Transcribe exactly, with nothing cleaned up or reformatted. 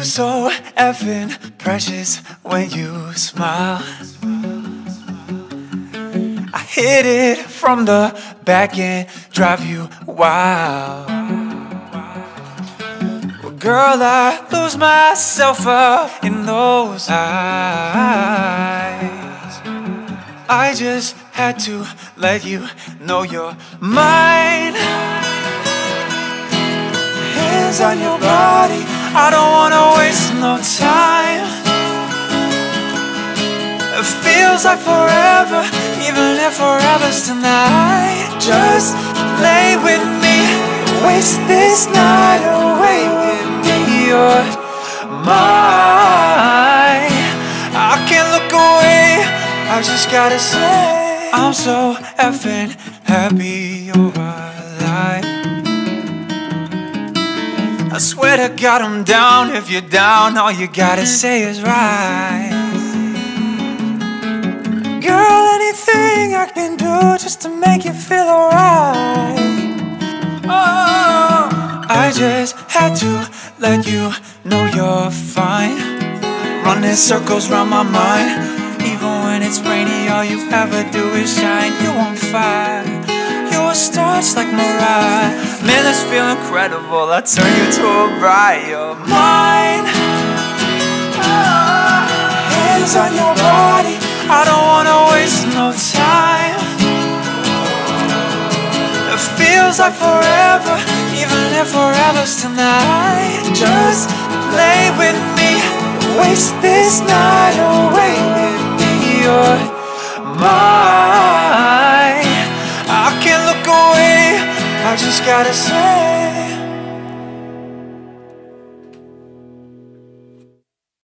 You so effing precious when you smile. I hit it from the back and drive you wild. Well, girl, I lose myself up in those eyes. I just had to let you know you're mine. Hands on your body, I don't wanna waste no time. It feels like forever, even if forever's tonight. Just lay with me, waste this night away with me. You're mine. I can't look away, I just gotta say I'm so effing happy you're alive. I swear to God I'm down. If you're down, all you gotta say is right. Girl, anything I can do just to make you feel alright. Oh, I just had to let you know you're fine. Running circles round my mind. Even when it's rainy, all you ever do is shine. You on fire, you're a star just like Mariah. Man, this feel incredible, I turn you to a bride. You're mine. Oh, hands on your body, I don't wanna waste no time. It feels like forever, even if forever's tonight. Just lay with me, waste this night away with me. You're mine. I can't look away, I just gotta say